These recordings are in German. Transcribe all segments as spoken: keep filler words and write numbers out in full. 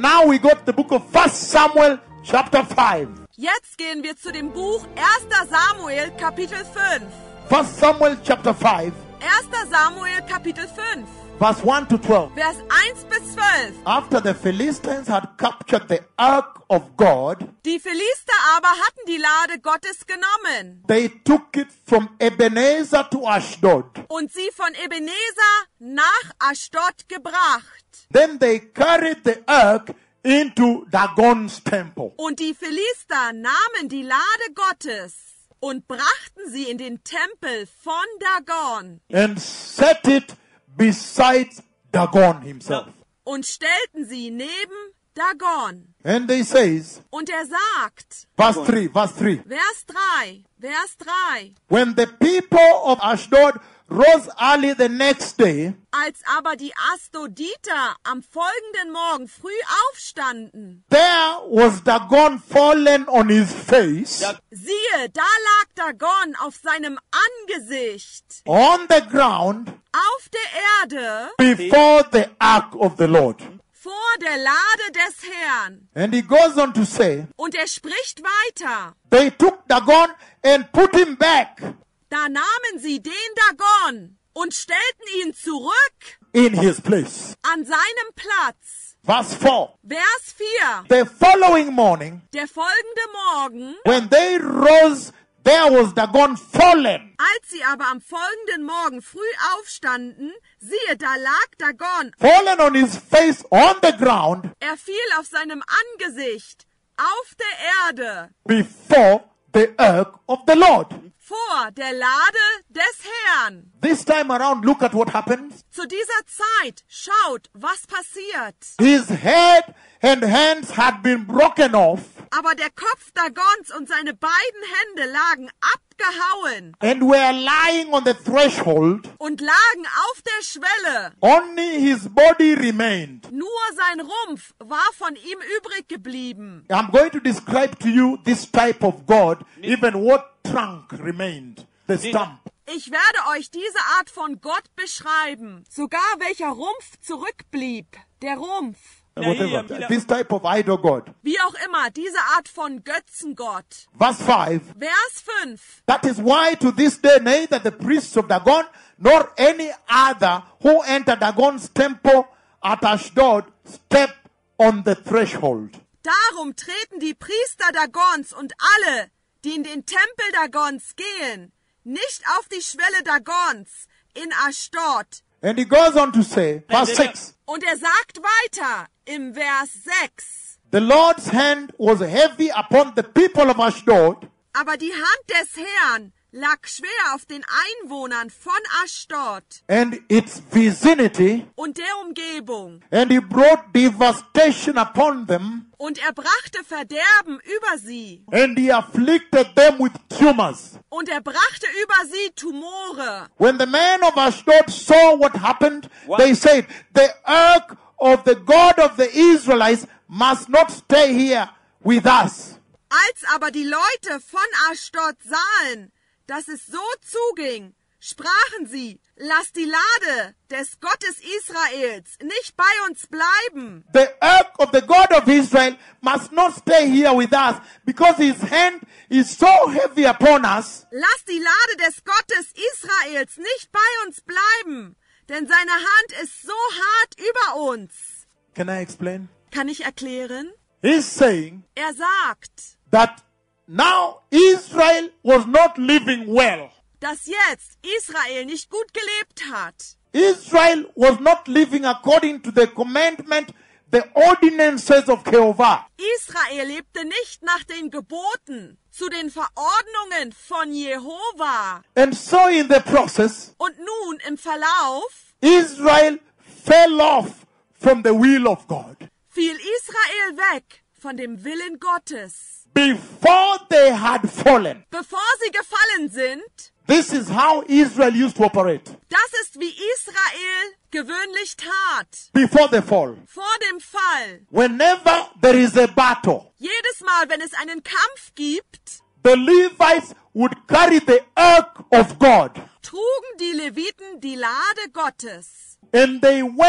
now we go to the book of First Samuel chapter five. Jetzt gehen wir zu dem Buch erster Samuel Kapitel fünf. First Samuel chapter five, erster Samuel Kapitel fünf. verse one to twelve. Vers eins bis zwölf. After the Philistines had captured the ark of God, Die Philister aber hatten die Lade Gottes genommen they took it from Ebenezer to Ashdod. und sie von Ebenezer nach Ashdod gebracht. Then they carried the ark into Dagon's temple. Und die Philister nahmen die Lade Gottes und brachten sie in den Tempel von Dagon And set it beside Dagon himself. und stellten sie neben Dagon. And they says, Und er sagt, verse three, verse three. Vers drei, Vers drei, When the people of Ashdod rose early the next day, als aber die Asdoditer am folgenden Morgen früh aufstanden, there was Dagon fallen on his face siehe, da lag Dagon auf seinem Angesicht on the ground auf der Erde before the ark of the Lord. vor der Lade des Herrn. And he goes on to say, Und er spricht weiter. they took Dagon and put him back Da nahmen sie den Dagon und stellten ihn zurück in his place. an seinem Platz. Verse four. Vers vier. The following morning, Der folgende Morgen, when they rose, there was Dagon fallen als sie aber am folgenden Morgen früh aufstanden, siehe, da lag Dagon. fallen on his face on the ground Er fiel auf seinem Angesicht auf der Erde before the ark of the Lord. vor der Lade des Herrn. This time around, look at what happened. Zu dieser Zeit, schaut, was passiert. His head and hands had been broken off, Aber der Kopf Dagons und seine beiden Hände lagen abgehauen and were lying on the threshold. und lagen auf der Schwelle. Only his body remained. Nur sein Rumpf war von ihm übrig geblieben. I'm going to describe to you this type of God, even what trunk remained, the stump. Ich werde euch diese Art von Gott beschreiben. Sogar welcher Rumpf zurückblieb. Der Rumpf. Whatever. This type of idol God. Wie auch immer, diese Art von Götzengott. Verse five. Vers fünf. That is why to this day neither the priests of Dagon nor any other who enter Dagon's temple at Ashdod step on the threshold. Darum treten die Priester Dagons und alle, die in den Tempel Dagons gehen, nicht auf die Schwelle Dagons in Ashdod. And he goes on to say, verse six, Und er sagt weiter im Vers sechs. the Lord's hand was heavy upon the people of Ashdod, Aber die Hand des Herrn lag schwer auf den Einwohnern von Ashdod and its vicinity, und der Umgebung. and he brought devastation upon them, Und er brachte Verderben über sie. and he afflicted them with tumors. Und er brachte über sie Tumore. When the men of Ashdod saw what happened, they said, the ark of the God of the Israelites must not stay here with us. Als aber die Leute von Ashdod sahen, dass es so zuging, sprachen sie, lass die Lade des Gottes Israels nicht bei uns bleiben. The ark of the God of Israel must not stay here with us because his hand is so heavy upon us. Lass die Lade des Gottes Israels nicht bei uns bleiben, denn seine Hand ist so hart über uns. Can I explain? Kann ich erklären? He's saying Er sagt, that now Israel was not living well. dass jetzt Israel nicht gut gelebt hat. Israel was not living according to the commandment, the ordinances of Jehovah. Israel lebte nicht nach den Geboten, zu den Verordnungen von Jehova. And so in the process, Und nun im Verlauf Israel fell off from the will of God. fiel Israel weg von dem Willen Gottes. Before they had fallen. Bevor sie gefallen sind, This is how Israel used to operate. das ist wie Israel gewöhnlich tat. Before the fall. Vor dem Fall. Whenever there is a battle, Jedes Mal, wenn es einen Kampf gibt, the Levites would carry the ark of God. trugen die Leviten die Lade Gottes. And they went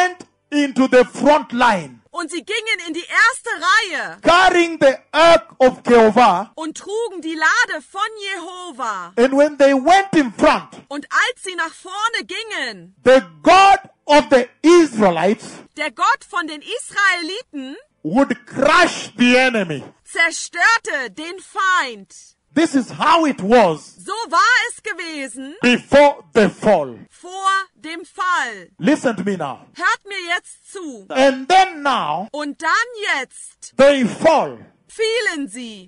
into the front line, Und sie gingen in die erste Reihe carrying the ark of Jehovah. und trugen die Lade von Jehova. And when they went in front, Und als sie nach vorne gingen, the God of the Israelites der Gott von den Israeliten would crush the enemy. zerstörte den Feind. This is how it was So war es gewesen before the fall. vor dem Fall. Listen to me now. Hört mir jetzt zu. And then now, Und dann jetzt they fall. fielen sie.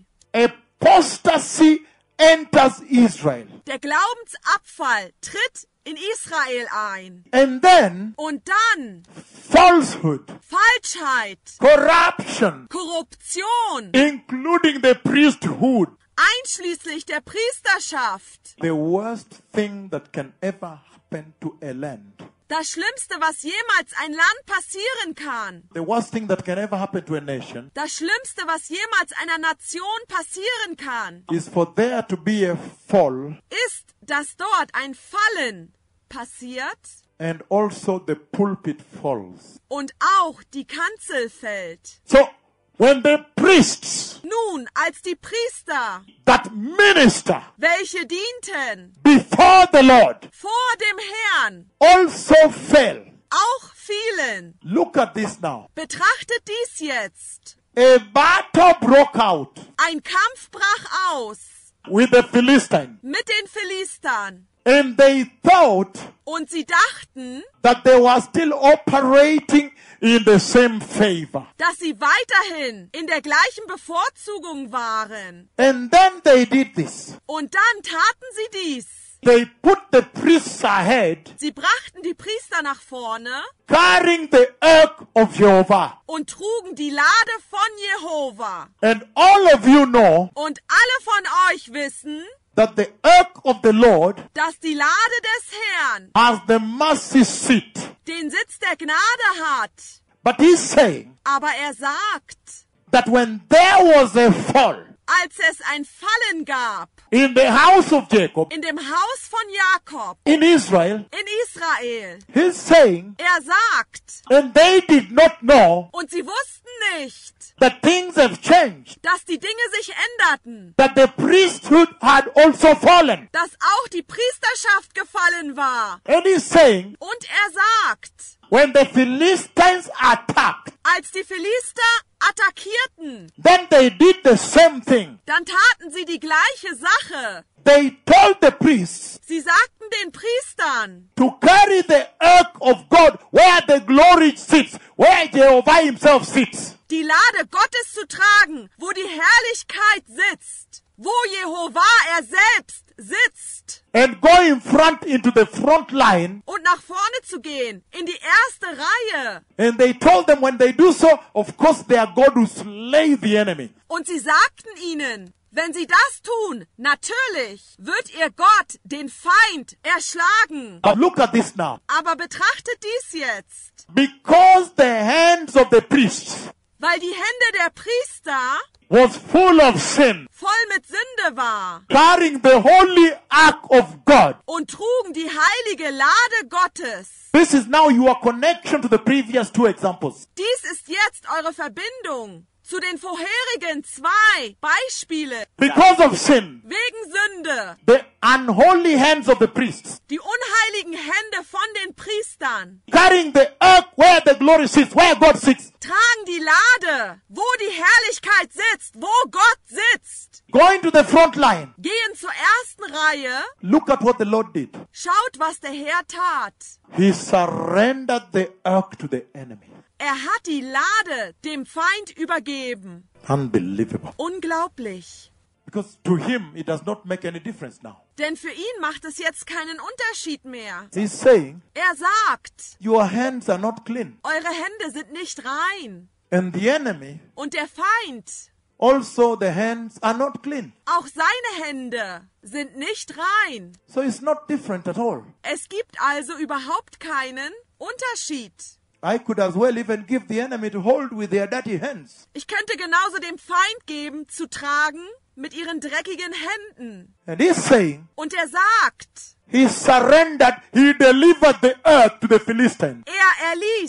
Apostasy enters Israel. Der Glaubensabfall tritt in Israel ein. And then, Und dann falsehood, Falschheit, corruption, Korruption, including the priesthood. einschließlich der Priesterschaft. The worst thing that can ever happen to a land. Das Schlimmste, was jemals ein Land passieren kann. The worst thing that can ever happen to a nation Das Schlimmste, was jemals einer Nation passieren kann, is for there to be a fall ist, dass dort ein Fallen passiert and also the pulpit falls. und auch die Kanzel fällt. So, when the priests Nun, als die Priester, that minister welche dienten before the Lord vor dem Herrn, also fell. auch fielen. Look at this now. Betrachtet dies jetzt. A battle broke out Ein Kampf brach aus with the Philistines, mit den Philistern. and they thought Und sie dachten, that they were still operating in the same favor. dass sie weiterhin in der gleichen Bevorzugung waren. And then they did this. Und dann taten sie dies. They put the priests ahead, Sie brachten die Priester nach vorne carrying the ark of Jehovah. und trugen die Lade von Jehova. And all of you know Und alle von euch wissen, that the ark of the Lord dass die Lade des Herrn has the mercy seat. den Sitz der Gnade hat. But he's saying Aber er sagt, that when there was a fall als es ein Fallen gab in the house of Jacob, in dem Haus von Jakob, in Israel, in Israel, he's saying, er sagt, and they did not know und sie wussten nicht, that things have changed, dass die Dinge sich änderten, that the priesthood had also fallen. dass auch die Priesterschaft gefallen war. And he's saying, Und er sagt, when the Philistines attacked, als die Philister attackierten, then they did the same thing. dann taten sie die gleiche Sache. They told the priests Sie sagten den Priestern, to carry the ark of God where the glory sits, where Jehovah himself sits. die Lade Gottes zu tragen, wo die Herrlichkeit sitzt, wo Jehova er selbst sitzt. And go in front into the front line. Und nach vorne zu gehen, in die erste Reihe. And they told them when they do so, of course their God will slay the enemy. Und sie sagten ihnen, wenn sie das tun, natürlich wird ihr Gott den Feind erschlagen. But look at this now. Aber betrachtet dies jetzt. Because the hands of the priests Weil die Hände der Priester was full of sin, voll mit Sünde war carrying the holy ark of God. und trugen die heilige Lade Gottes. This is now your connection to the previous two examples. Dies ist jetzt eure Verbindung zu den vorherigen zwei Beispielen. Because of sin, Wegen Sünde. the unholy hands of the priests, Die unheiligen Hände von den Priestern carrying the ark where the glory sits, where God sits, tragen die Lade, wo die Herrlichkeit sitzt, wo Gott sitzt. going to the front line. Gehen zur ersten Reihe. Look at what the Lord did. Schaut, was der Herr tat. He surrendered the ark to the enemy. Er hat die Lade dem Feind übergeben. Unbelievable. Unglaublich. Because to him, it does not make any difference now. Denn für ihn macht es jetzt keinen Unterschied mehr. He's saying, Er sagt, your hands are not clean. eure Hände sind nicht rein. And the enemy, Und der Feind, also the hands are not clean. auch seine Hände sind nicht rein. So it's not different at all. Es gibt also überhaupt keinen Unterschied. I could as well even give the enemy to hold with their dirty hands. Ich könnte genauso dem Feind geben, zu tragen mit ihren dreckigen Händen. And he's saying, Und er sagt, he surrendered, he delivered the earth to the Philistines. er erließ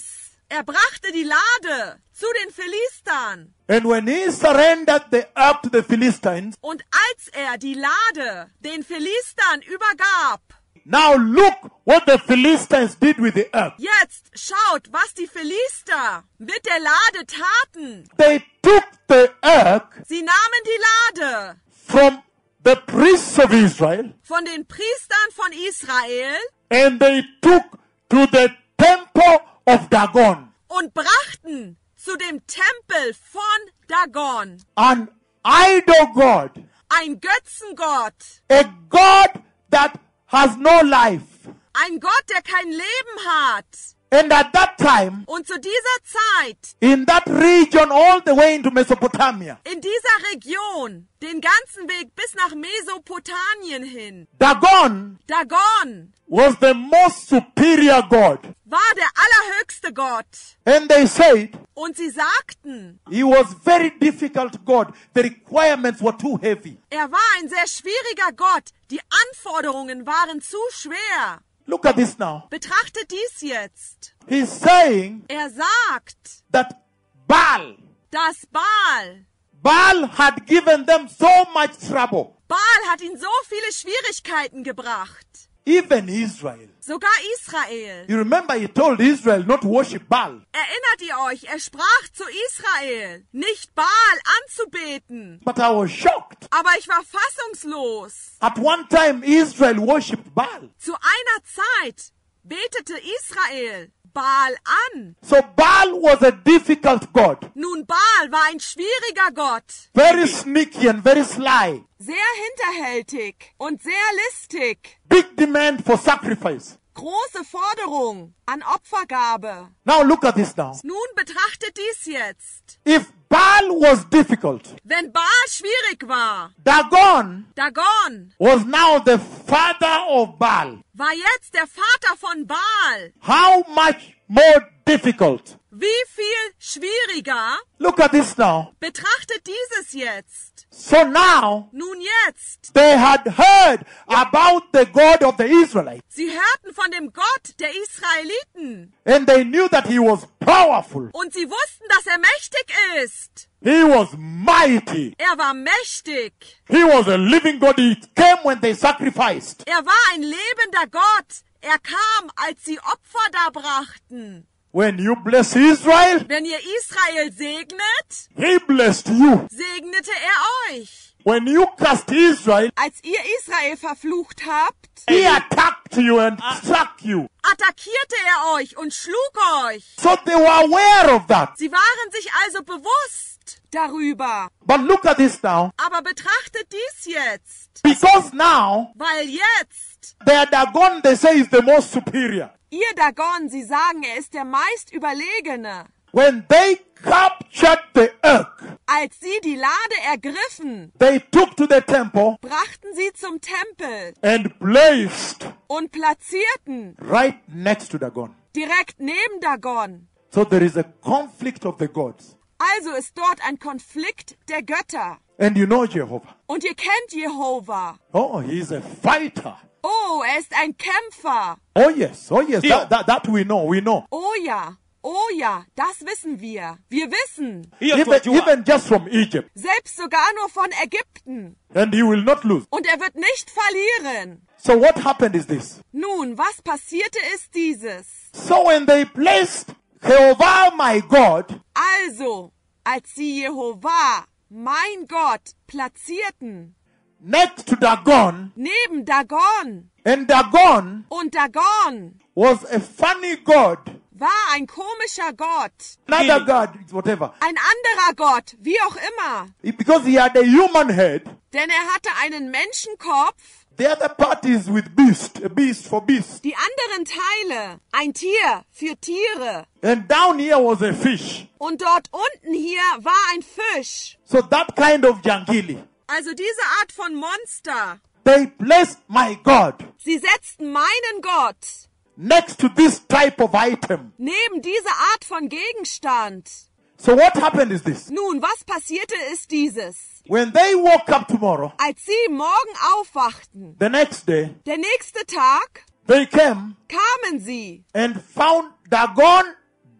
Er brachte die Lade zu den Philistern. And when he surrendered the ark to the Philistines, Und als er die Lade den Philistern übergab, now look what the Philistines did with the ark. jetzt schaut, was die Philister mit der Lade taten. They took the ark Sie nahmen die Lade from the priests of Israel von den Priestern von Israel and they took to the temple of Dagon, und brachten zu dem Tempel von Dagon, an idol god, ein Götzengott, a god that has no life. ein Gott, der kein Leben hat. And at that time, Und zu dieser Zeit, in that region all the way into Mesopotamia, in dieser Region, den ganzen Weg bis nach Mesopotamien hin, Dagon Dagon was the most superior god. war der allerhöchste Gott. And they said Und sie sagten, he was very difficult god. The requirements were too heavy. er war ein sehr schwieriger Gott. Die Anforderungen waren zu schwer. Look at this now. Betrachtet dies jetzt. He's saying Er sagt, that Baal, dass Baal, Baal had given them so much trouble. Baal hat ihnen so viele Schwierigkeiten gebracht. Even Israel. Sogar Israel. You remember he told Israel not to worship Baal. Erinnert ihr euch, er sprach zu Israel, nicht Baal anzubeten. But I was shocked. Aber ich war fassungslos. At one time Israel worshipped Baal. Zu einer Zeit betete Israel Baal an. So Baal was a difficult god. Nun, Baal war ein schwieriger Gott. Very sneaky and very sly. Sehr hinterhältig und sehr listig. Big demand for sacrifice. Große Forderung an Opfergabe. Now look at this now. Nun betrachtet dies jetzt. If Baal was difficult, Wenn Baal schwierig war, Dagon Dagon was now the father of Baal. war jetzt der Vater von Baal. How much more difficult? Wie viel schwieriger? Look at this now. Betrachtet dieses jetzt. So now Nun jetzt. they had heard about the God of the Israelites Sie hörten von dem Gott der Israeliten. and they knew that he was powerful. Und sie wussten, dass er mächtig ist. He was mighty. Er war mächtig. He was a living God. He came when they sacrificed. Er war ein lebender Gott. Er kam, als sie Opfer darbrachten. When you bless Israel, Wenn ihr Israel segnet, he blessed you. segnete er euch. When you cast Israel, Als ihr Israel verflucht habt, he attacked you and struck you. attackierte er euch und schlug euch. So they were aware of that. Sie waren sich also bewusst darüber. But look at this now. Aber betrachtet dies jetzt. Because now, Weil jetzt, their Dagon, they say, is the most superior. ihr Dagon, sie sagen, er ist der meist Überlegene. When they captured the ark, Als sie die Lade ergriffen, they took to the temple brachten sie zum Tempel and placed und platzierten right next to Dagon. direkt neben Dagon. So there is a conflict of the gods. Also ist dort ein Konflikt der Götter. And you know Jehovah. Und ihr kennt Jehova. Oh, he is a fighter. Oh, er ist ein Kämpfer. Oh yes, oh yes, Yeah. that, that, that we know, we know. Oh ja, oh ja, das wissen wir. Wir wissen. Hiyo Even, twajua. even just from Egypt. Selbst sogar nur von Ägypten. And he will not lose. Und er wird nicht verlieren. So what happened is this. Nun, was passierte ist dieses. So when they placed Jehovah my God Also, als sie Jehova, mein Gott, platzierten, next to Dagon, neben Dagon, and Dagon und Dagon was a funny God, war ein komischer Gott, another God, whatever, ein anderer Gott, wie auch immer, because he had a human head. denn er hatte einen Menschenkopf, The other part is with beast, a beast for beast. die anderen Teile, ein Tier für Tiere, And down here was a fish. und dort unten hier war ein Fisch. So that kind of jangili. Also diese Art von Monster. They placed my God Sie setzten meinen Gott next to this type of item. neben diese Art von Gegenstand. So what happened is this. Nun, was passierte ist dieses. When they woke up tomorrow, Als sie morgen aufwachten, the next day, der nächste Tag, they came kamen sie and found Dagon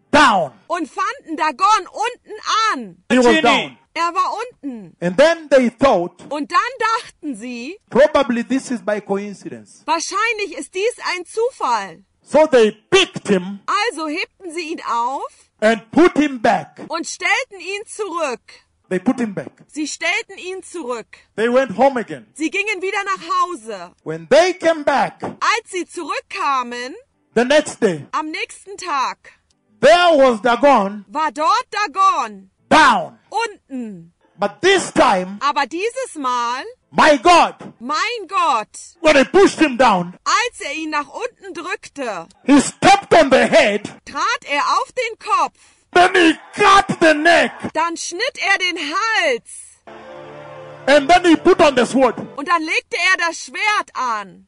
down. und fanden Dagon unten an. He was Chini. down. Er war unten. And then they thought, Und dann dachten sie, probably this is by coincidence. wahrscheinlich ist dies ein Zufall. So they picked him Also hebten sie ihn auf and put him back. und stellten ihn zurück. They put him back. Sie stellten ihn zurück. They went home again. Sie gingen wieder nach Hause. When they came back Als sie zurückkamen, the next day, am nächsten Tag, there was Dagon war dort Dagon down. unten. But this time, Aber dieses Mal, my God, mein Gott, when they pushed him down, als er ihn nach unten drückte, he stepped on the head, trat er auf den Kopf. then he cut the neck, Dann schnitt er den Hals. and then he put on the sword, Und dann legte er das Schwert an.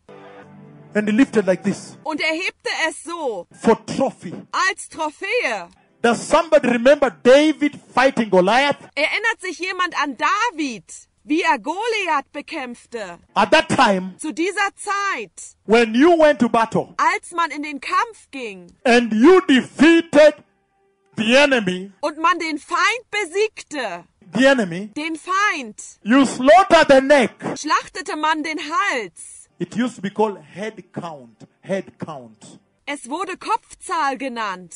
and he lifted like this Und er hebte es so, for trophy. als Trophäe. Does somebody remember David fighting Goliath? Erinnert sich jemand an David, wie er Goliath bekämpfte? At that time, Zu dieser Zeit, when you went to battle als man in den Kampf ging and you defeated the enemy, und man den Feind besiegte, the enemy, den Feind, you slaughtered the neck. schlachtete man den Hals. It used to be called head count. Head count. Es wurde Kopfzahl genannt.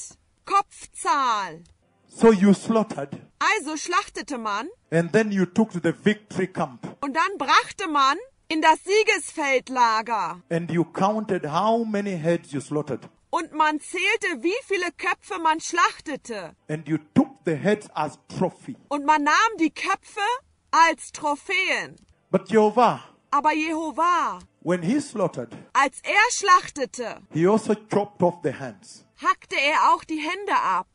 Kopfzahl. So you slaughtered, Also schlachtete man and then you took to the victory camp, und dann brachte man in das Siegesfeldlager. and you counted how many heads you slaughtered, Und man zählte, wie viele Köpfe man schlachtete. and you took the heads as trophy. Und man nahm die Köpfe als Trophäen. But Jehovah, Aber Jehova, when he slaughtered, als er schlachtete, he also chopped off the hands. hackte er auch die Hände ab.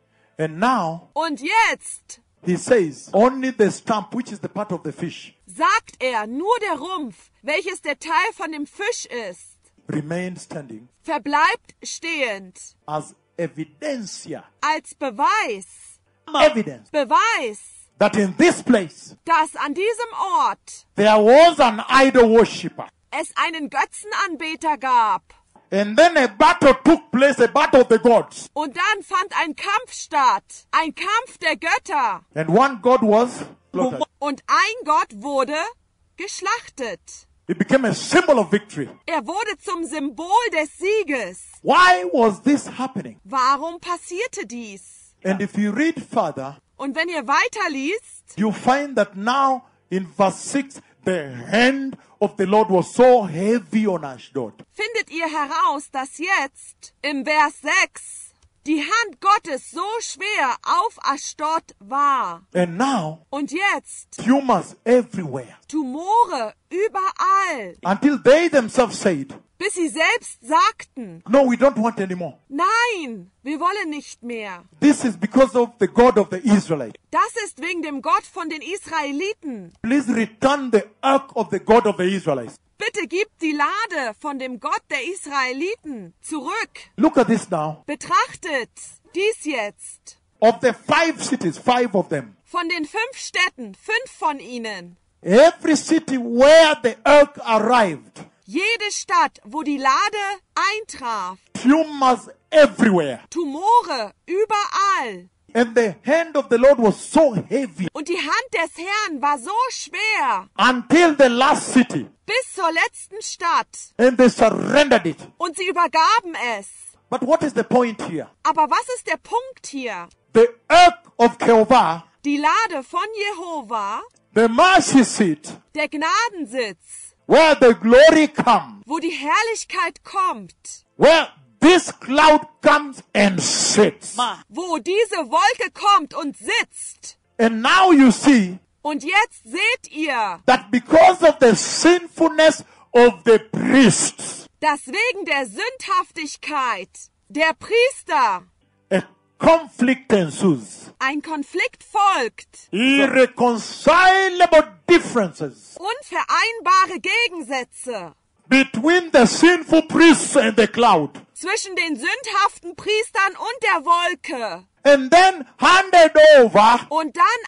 And now Und jetzt he says, only the stump, which is the part of the fish, sagt er, nur der Rumpf, welches der Teil von dem Fisch ist, remained standing verbleibt stehend. as evidencia, Als Beweis, evidence Beweis, that in this place dass an diesem Ort there was an idol worshipper. es einen Götzenanbeter gab. And then a battle took place, a battle of the gods. Und dann fand ein Kampf statt, ein Kampf der Götter. And one god was slaughtered. Und ein Gott wurde geschlachtet. It became a symbol of victory. Er wurde zum Symbol des Sieges. Why was this happening? Warum passierte dies? And if you read further, Und wenn ihr weiterliest, you find that now in verse six, the hand of the Lord was so heavy on Ashdod. findet ihr heraus, dass jetzt im Vers sechs die Hand Gottes so schwer auf Ashdod war. And now, Und jetzt tumors everywhere. Tumore überall, Until they themselves said, bis sie selbst sagten, no, we don't want anymore. nein, wir wollen nicht mehr. This is because of the God of the Israelites. Das ist wegen dem Gott von den Israeliten. Please return the ark of the God of the Israelites. Bitte gib die Lade von dem Gott der Israeliten zurück. Look at this now. Betrachtet dies jetzt. Of the five cities, five of them, Von den fünf Städten, fünf von ihnen. every city where the ark arrived, Jede Stadt, wo die Lade eintraf. tumors everywhere. Tumore überall. And the hand of the Lord was so heavy Und die Hand des Herrn war so schwer. until the last city. Bis zur letzten Stadt. And they surrendered it. Und sie übergaben es. But what is the point here? Aber was ist der Punkt hier? The ark of Jehovah, Die Lade von Jehova, the mercy seat, der Gnadensitz, where the glory comes, wo die Herrlichkeit kommt, where this cloud comes and sits. wo diese Wolke kommt und sitzt. And now you see Und jetzt seht ihr, that because of the sinfulness of the priests, dass wegen der Sündhaftigkeit der Priester a conflict ensues. ein Konflikt folgt. Irreconcilable differences Unvereinbare Gegensätze between the sinful priests and the cloud. zwischen den sündhaften Priestern und der Wolke. And then handed over, Und dann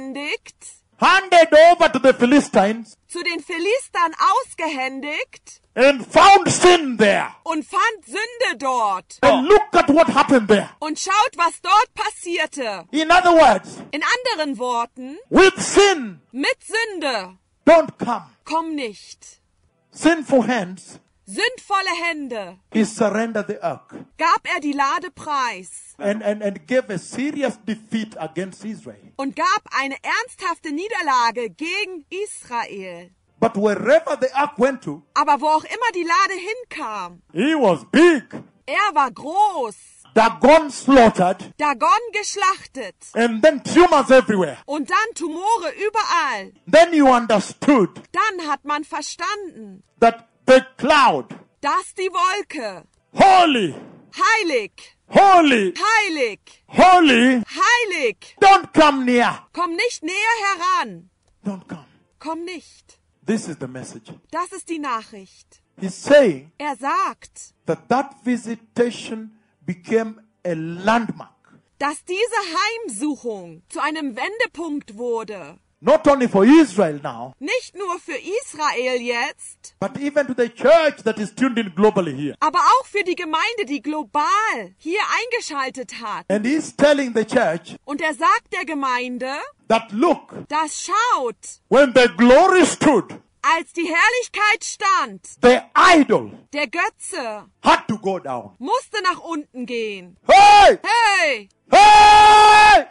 ausgehändigt, handed over to the Philistines zu den Philistern ausgehändigt, and found sin there. und fand Sünde dort. And look at what happened there. Und schaut, was dort passierte. In other words, In anderen Worten, with sin, mit Sünde don't come. komm nicht. Sinful hands, Sündvolle Hände he surrendered the ark gab er die Lade preis and, and, and gave a serious defeat against Israel. und gab eine ernsthafte Niederlage gegen Israel. But wherever the ark went to, Aber wo auch immer die Lade hinkam, he was big, er war groß, Dagon slaughtered, Dagon geschlachtet and then tumors everywhere. und dann Tumore überall. Then you understood Dann hat man verstanden, that the cloud, dass die Wolke holy, heilig, holy, heilig, holy, heilig, don't come near. komm nicht näher heran, Don't come. komm nicht. This is the message. Das ist die Nachricht. He's saying Er sagt, that that visitation became a landmark, dass diese Heimsuchung zu einem Wendepunkt wurde. not only for Israel now, Nicht nur für Israel jetzt, but even to the church that is tuned in globally here. aber auch für die Gemeinde, die global hier eingeschaltet hat. And he's telling the church Und er sagt der Gemeinde, that look, das schaut, when the glory stood, als die Herrlichkeit stand, the idol der Götze had to go down. musste nach unten gehen. Hey! Hey, Hey!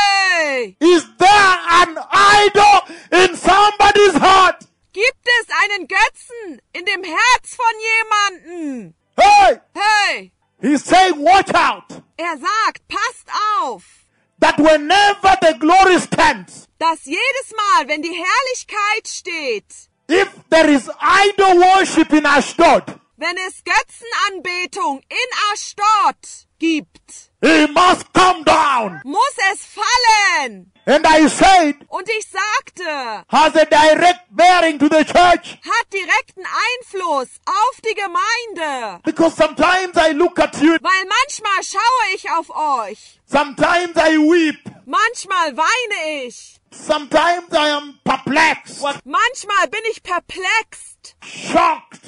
hey, Is there an idol in somebody's heart? gibt es einen Götzen in dem Herz von jemanden? Hey! Hey, He's saying, watch out, er sagt, passt auf, that whenever the glory stands, dass jedes Mal, wenn die Herrlichkeit steht, if there is idol worship in Ashdod, wenn es Götzenanbetung in Ashdod gibt, he must come down. muss es fallen. And I said, Und ich sagte, has a direct bearing to the church. hat direkten Einfluss auf die Gemeinde. Because sometimes I look at you, Weil manchmal schaue ich auf euch, sometimes I weep, manchmal weine ich, sometimes I am perplexed, manchmal bin ich perplext, shocked,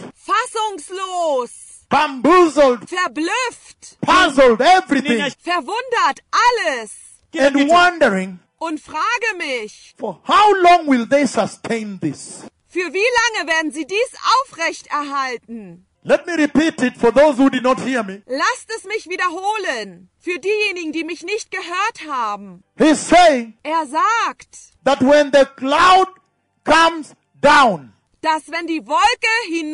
fassungslos, bamboozled, verblüfft, puzzled, everything, verwundert, alles. and wondering, Und frage mich, for how long will they sustain this? für wie lange werden sie dies aufrechterhalten? Let me repeat it for those who did not hear me. Lasst es mich wiederholen, für diejenigen, die mich nicht gehört haben. He's saying Er sagt, that when the cloud comes down, dass wenn die Wolke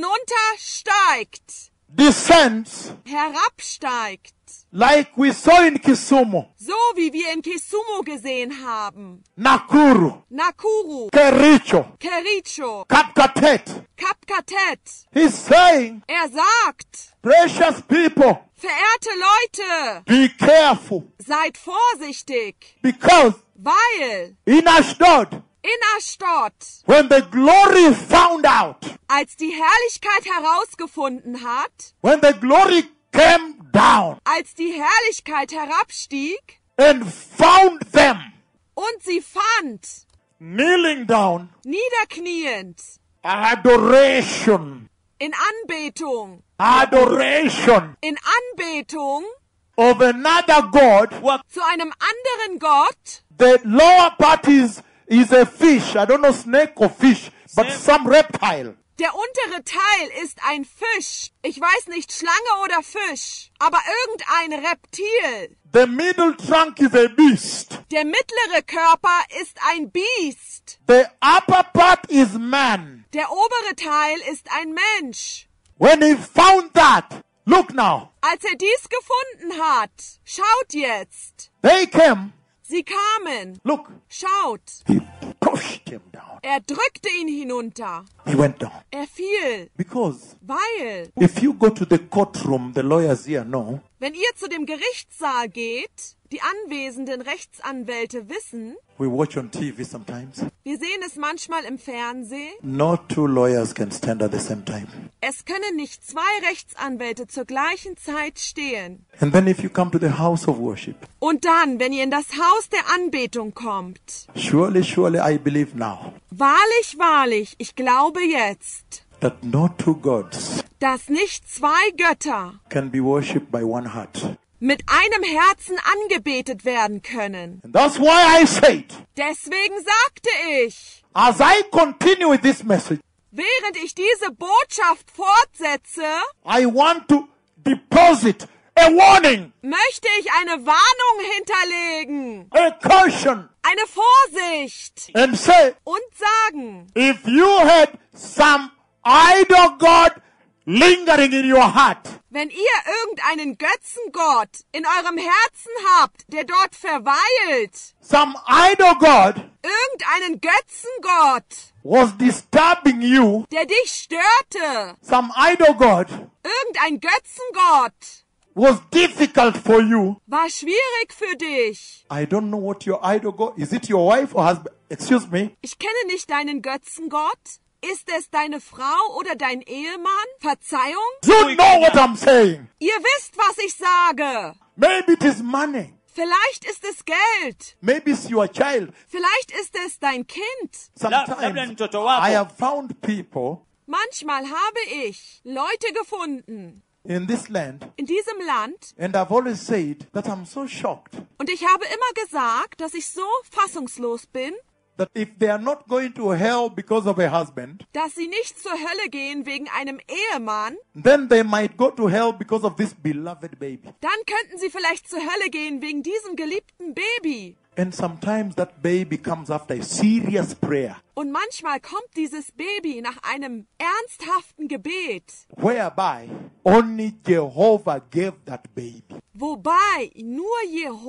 hinuntersteigt, descends, herabsteigt, like we saw in Kisumu, so wie wir in Kisumu gesehen haben, Nakuru, Nakuru, Kericho, Kericho, Kapkatet. Kapkatet. He's saying, Er sagt, precious people, verehrte Leute, be careful, seid vorsichtig, because weil in Ashdod, in Ashdod, when the glory found out, als die Herrlichkeit herausgefunden hat, when the glory came down als die Herrlichkeit herabstieg and found them und sie fand, kneeling down, niederkniend, adoration, in Anbetung, adoration in Anbetung of another God. zu einem anderen Gott, The lower part is, is a fish. I don't know, snake or fish, but some reptile. der untere Teil ist ein Fisch, ich weiß nicht, Schlange oder Fisch, aber irgendein Reptil. The middle trunk is a beast. Der mittlere Körper ist ein Biest. The upper part is man. Der obere Teil ist ein Mensch. When he found that, look now, Als er dies gefunden hat, schaut jetzt. they came, Sie kamen. look, Schaut. he pushed him down. Er drückte ihn hinunter. He went down. Er fiel. Because Weil, if you go to the courtroom, the lawyers here know, wenn ihr zu dem Gerichtssaal geht, die anwesenden Rechtsanwälte wissen, we watch on T V sometimes, wir sehen es manchmal im Fernsehen, no two lawyers can stand at the same time. es können nicht zwei Rechtsanwälte zur gleichen Zeit stehen. And then if you come to the house of worship, Und dann, wenn ihr in das Haus der Anbetung kommt, surely, surely I believe now, wahrlich, wahrlich, ich glaube jetzt, that no two gods dass nicht zwei Götter can be worshipped by one heart. mit einem Herzen angebetet werden können. And that's why I said, Deswegen sagte ich, as I continue with this message, während ich diese Botschaft fortsetze, I want to deposit a warning, möchte ich eine Warnung hinterlegen, a caution, eine Vorsicht and say, und sagen, if you had some idol god lingering in your heart, wenn ihr irgendeinen Götzengott in eurem Herzen habt, der dort verweilt, some idol god irgendeinen Götzengott, was disturbing you, der dich störte, some idol god irgendein Götzengott, was difficult for you, war schwierig für dich. I don't know what your idol god is. It your wife or husband? Excuse me. Ich kenne nicht deinen Götzengott. Ist es deine Frau oder dein Ehemann? Verzeihung? You know what I'm saying. Ihr wisst, was ich sage. Maybe it is money. Vielleicht ist es Geld. Maybe it's your child. Vielleicht ist es dein Kind. Labda ni Sometimes mtoto I wako. have found people Manchmal habe ich Leute gefunden in this land, in diesem Land and I've always said that I'm so shocked und ich habe immer gesagt, dass ich so fassungslos bin, that if they are not going to hell because of a husband, dass sie nicht zur Hölle gehen wegen einem Ehemann, then they might go to hell because of this beloved baby. dann könnten sie vielleicht zur Hölle gehen wegen diesem geliebten Baby. And sometimes that baby comes after a serious prayer, Und manchmal kommt dieses Baby nach einem ernsthaften Gebet, whereby only Jehovah gave that baby. wobei nur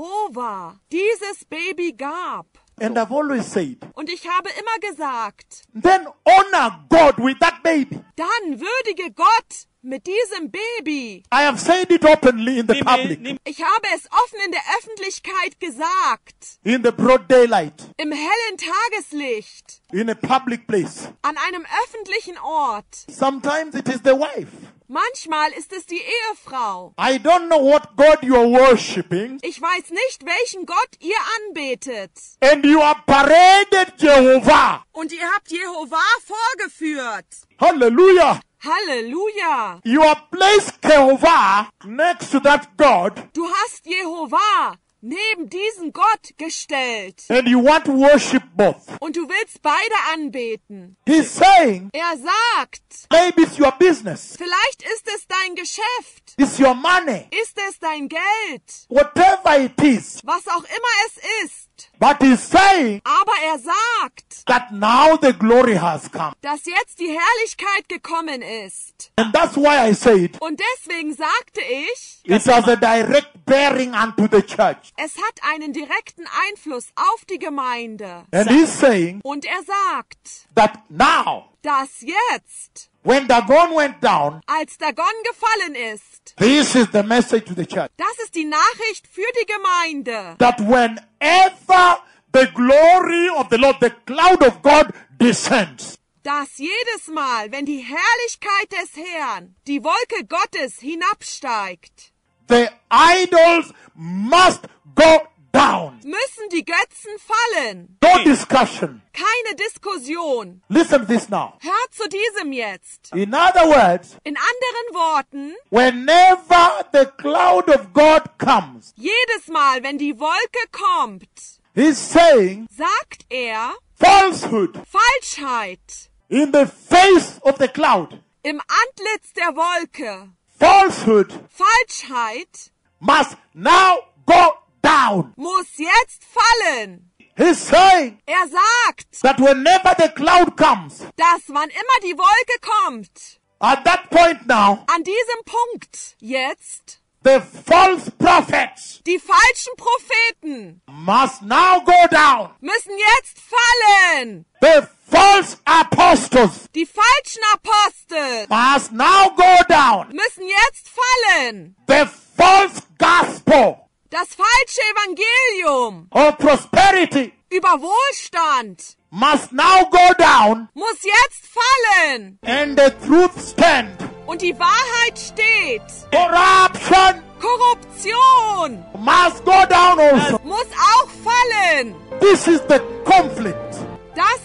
Jehova dieses Baby gab. And I've always said, Und ich habe immer gesagt, then honor God with that baby. dann würdige Gott mit diesem Baby. I have said it openly in the Nime- public, nime- Ich habe es offen in der Öffentlichkeit gesagt, in the broad daylight, im hellen Tageslicht, in a public place. an einem öffentlichen Ort. Sometimes it is the wife. Manchmal ist es die Ehefrau. I don't know what God you are worshipping, Ich weiß nicht, welchen Gott ihr anbetet. and you have paraded Jehovah. Und ihr habt Jehova vorgeführt. Hallelujah. Halleluja! You have placed Jehovah next to that God, Du hast Jehova neben diesen Gott gestellt. and you want to worship both. Und du willst beide anbeten. He's saying, Er sagt, maybe it's your business, vielleicht ist es dein Geschäft. it's your money, Ist es dein Geld? whatever it is. Was auch immer es ist. But he's saying Aber er sagt, that now the glory has come. dass jetzt die Herrlichkeit gekommen ist. And that's why I said Und deswegen sagte ich, it has a direct bearing unto the church. es hat einen direkten Einfluss auf die Gemeinde. And he's saying Und er sagt, that now, dass jetzt, when Dagon went down, als Dagon gefallen ist, this is the message to the church. das ist die Nachricht für die Gemeinde, That whenever the glory of the Lord, the cloud of God descends, dass jedes Mal, wenn die Herrlichkeit des Herrn, die Wolke Gottes hinabsteigt, the idols must go down. müssen die Götzen fallen. No discussion. Keine Diskussion. Listen to this now. Hör zu diesem jetzt. In other words, In anderen Worten, whenever the cloud of God comes, jedes Mal, wenn die Wolke kommt, he's saying sagt er falsehood Falschheit in the face of the cloud. im Antlitz der Wolke. Falsehood Falschheit must now go down. muss jetzt fallen. He's saying Er sagt, that whenever the cloud comes, dass wann immer die Wolke kommt, at that point now, an diesem Punkt jetzt, the false prophets die falschen Propheten must now go down. müssen jetzt fallen. The false apostles Die falschen Apostel must now go down. müssen jetzt fallen. The false gospel Das falsche Evangelium of prosperity über Wohlstand must now go down, muss jetzt fallen. and the truth stand. Und die Wahrheit steht. Corruption Korruption must go down also. muss auch fallen. This is the conflict Das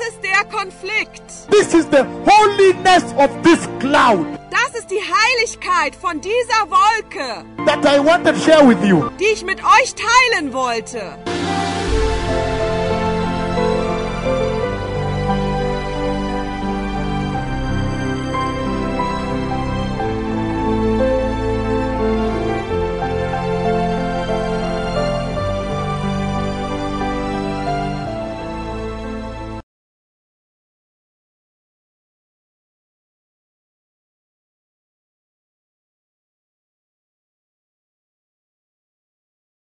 ist der Konflikt. This is the holiness of this cloud Das ist die Heiligkeit von dieser Wolke, that I want to share with you. die ich mit euch teilen wollte.